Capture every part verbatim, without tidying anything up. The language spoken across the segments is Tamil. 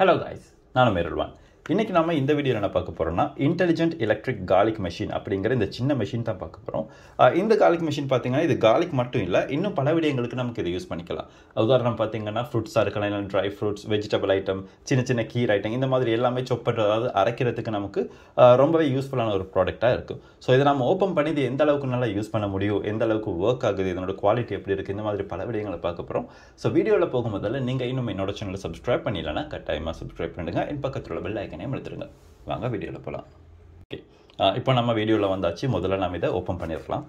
Hello guys, நான் மேருல்வான். இன்னைக்கு நாம இந்த வீடியோல என்ன பார்க்க போறோம்னா இன்டெலிஜென்ட் எலக்ட்ரிக் garlic மெஷின் அப்படிங்கற இந்த சின்ன மெஷின் தான் பார்க்க போறோம். இந்த garlic மெஷின் பாத்தீங்கன்னா இது garlic மட்டும் இல்ல, இன்னும் பல விடயங்களுக்கு நமக்கு இத யூஸ் பண்ணிக்கலாம். உதாரணம் பாத்தீங்கன்னா ஃப்ரூட்ஸா இருக்கலாம், இல்ல dry fruits, vegetable item, சின்ன சின்ன கீரை ஐட்டம் இந்த மாதிரி எல்லாமே chop பண்றது அதாவது அரைக்கிறதுக்கு நமக்கு ரொம்பவே யூஸ்ஃபுல்லான ஒரு ப்ராடக்ட்டா இருக்கு. சோ இத நாம ஓபன் பண்ணி இது எந்த அளவுக்கு நல்லா யூஸ் பண்ண முடியும், எந்த அளவுக்கு வர்க் ஆகுது, இதோட குவாலிட்டி எப்படி இருக்கு, இந்த மாதிரி பல விடயங்களை பார்க்க போறோம். சோ வீடியோல போகும்போதல்ல நீங்க இன்னும் என்னோட சேனலை சப்ஸ்கிரைப் பண்ணலனா கட்டாயமா சப்ஸ்கிரைப் பண்ணுங்க. இந்த பக்கத்துல உள்ள பெல் ஐகானை அழுத்துங்க. வாங்க வீடியோல போலாம். ஓகே, இப்போ நம்ம வீடியோல வந்தாச்சு. முதல்ல நாம இத ஓபன் பண்ணிரலாம்.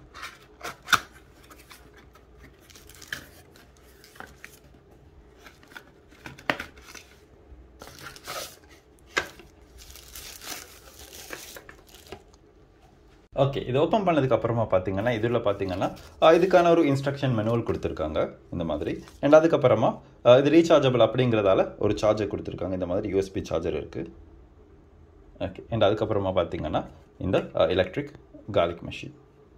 ஓகே, இது ஓபன் பண்ணதுக்கு அப்புறமா பாத்தீங்கன்னா இதுல பாத்தீங்கன்னா இதுக்கான ஒரு இன்ஸ்ட்ரக்ஷன் மேனுவல் கொடுத்திருக்காங்க இந்த மாதிரி. அண்ட் அதுக்கு அப்புறமா இது ரீசார்ஜபிள் அப்படிங்கறதால ஒரு சார்ஜர் கொடுத்திருக்காங்க. இந்த மாதிரி யூஎஸ்பி சார்ஜர் இருக்கு. ஓகே, அண்ட் அதுக்கு அப்புறமா பாத்தீங்கன்னா இந்த எலக்ட்ரிக் garlic மெஷின்.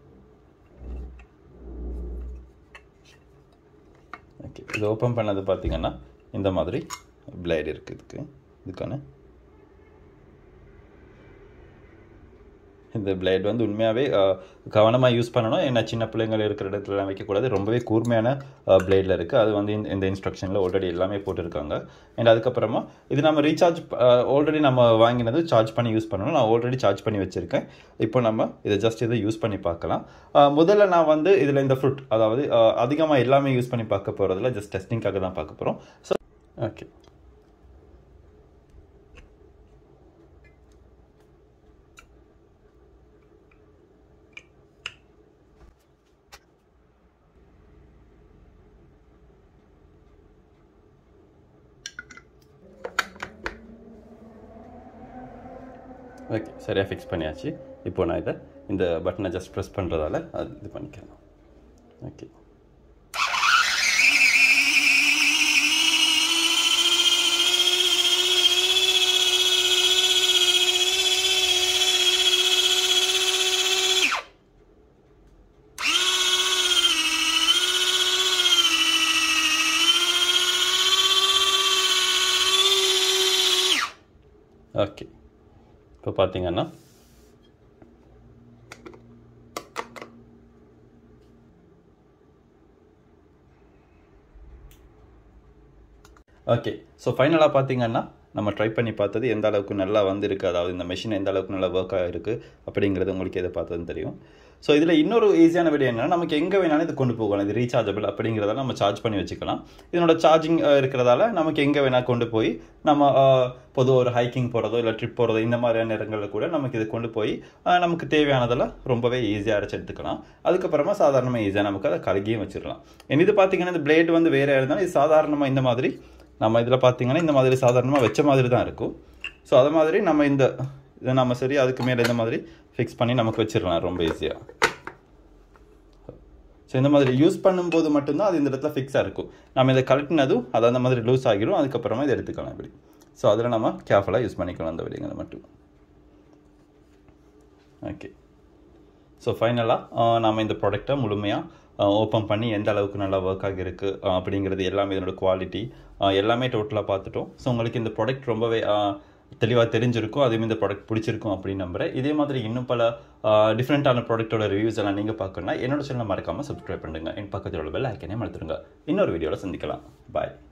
ஓகே, இது ஓபன் பண்ணது பாத்தீங்கன்னா இந்த மாதிரி பிளேட் இருக்கு. இதுக்கு இதுக்கான இந்த பிளேட் வந்து உண்மையாவே கவனமா யூஸ் பண்ணணும். ஏன்னா சின்ன பிள்ளைங்க இருக்கிற இடத்துல வைக்க கூடாது. ரொம்பவே கூர்மையான பிளேட்ல இருக்கு. அது வந்து இந்த இன்ஸ்ட்ரக்ஷன்ல ஆல்ரெடி எல்லாமே போட்டுருக்காங்க. அண்ட் அதுக்கப்புறமா இது நம்ம ரீசார்ஜ் ஆல்ரெடி நம்ம வாங்கினது சார்ஜ் பண்ணி யூஸ் பண்ணணும். நான் ஆல்ரெடி சார்ஜ் பண்ணி வச்சிருக்கேன். இப்போ நம்ம இதை ஜஸ்ட் இதை யூஸ் பண்ணி பார்க்கலாம். முதல்ல நான் வந்து இதுல இந்த ஃப்ரூட் அதாவது அதிகமா எல்லாமே யூஸ் பண்ணி பார்க்க போறதுல ஜஸ்ட் டெஸ்டிங்காக தான் பார்க்க போறோம். ஸோ ஓகே, ஓகே சரியாக ஃபிக்ஸ் பண்ணியாச்சு. இப்போ நான் இதை இந்த பட்டனை ஜஸ்ட் ப்ரெஸ் பண்ணுறதால அது இது பண்ணிக்கலாம். ஓகே, ஓகே இப்போ பார்த்தீங்கன்னா ஓகே ஸோ ஃபைனலாக பார்த்தீங்கன்னா நம்ம ட்ரை பண்ணி பார்த்தது எந்த அளவுக்கு நல்லா வந்திருக்கு, அதாவது இந்த மெஷின் எந்த அளவுக்கு நல்லா ஒர்க் ஆகிருக்கு அப்படிங்கிறது உங்களுக்கு எதை பார்த்ததுன்னு தெரியும். ஸோ இதில் இன்னொரு ஈஸியான விட என்னன்னா நமக்கு எங்கே வேணாலும் இது கொண்டு போகலாம். இது ரீசார்ஜபிள் அப்படிங்கிறதால நம்ம சார்ஜ் பண்ணி வச்சுக்கலாம். இதனோட சார்ஜிங் இருக்கிறதால நமக்கு எங்கே வேணால் கொண்டு போய் நம்ம பொதுவாக ஒரு ஹைக்கிங் போகிறதோ இல்லை ட்ரிப் போகிறதோ இந்த மாதிரியான நேரங்களில் கூட நமக்கு இது கொண்டு போய் நமக்கு தேவையானதெல்லாம் ரொம்பவே ஈஸியாக அரைச்சி எடுத்துக்கலாம். அதுக்கப்புறமா சாதாரணமாக ஈஸியாக நமக்கு அதை கலகியும் வச்சிடலாம். இது பார்த்தீங்கன்னா இந்த பிளேட் வந்து வேறு இருந்தாலும் இது சாதாரணமாக இந்த மாதிரி நம்ம இதில் பார்த்தீங்கன்னா இந்த மாதிரி சாதாரணமாக வச்ச மாதிரி தான் இருக்கும். ஸோ அது மாதிரி நம்ம இந்த இதை நம்ம சரி அதுக்கு மேலே இந்த மாதிரி ஃபிக்ஸ் பண்ணி நமக்கு வச்சிடலாம் ரொம்ப ஈஸியாக. ஸோ இந்த மாதிரி யூஸ் பண்ணும்போது மட்டும்தான் அது இந்த இடத்துல ஃபிக்ஸாக இருக்கும். நம்ம இதை கலட்டினதும் அது அந்த மாதிரி லூஸ் ஆகிடும். அதுக்கப்புறமா இதை எடுத்துக்கலாம் இப்படி. ஸோ அதில் நம்ம கேர்ஃபுல்லாக யூஸ் பண்ணிக்கலாம் அந்த விடயங்களை மட்டும். ஓகே, ஸோ ஃபைனலாக நம்ம இந்த ப்ராடக்டை முழுமையாக ஓப்பன் பண்ணி எந்த அளவுக்கு நல்லா ஒர்க் ஆகிருக்கு அப்படிங்கிறது எல்லாமே இதனோட குவாலிட்டி எல்லாமே டோட்டலாக பார்த்துட்டோம். ஸோ உங்களுக்கு இந்த ப்ராடக்ட் ரொம்பவே தெளிவாக தெரிஞ்சிருக்கும். அதேமாதிரி இந்த ப்ராடக்ட் பிடிச்சிருக்கும் அப்படின்னு நம்புறேன். இதே மாதிரி இன்னும் பல டிஃப்ரெண்ட்டான ப்ராடக்ட்டோட ரிவ்யூஸ் எல்லாம் நீங்கள் பார்க்கணும்னா என்னோட சேனலை மறக்காமல் சப்ஸ்கிரைப் பண்ணுங்க. என் பக்கத்தில் உள்ள பெல் ஐக்கனையும் அழுத்துருங்க. இன்னொரு வீடியோவில் சந்திக்கலாம். பாய்.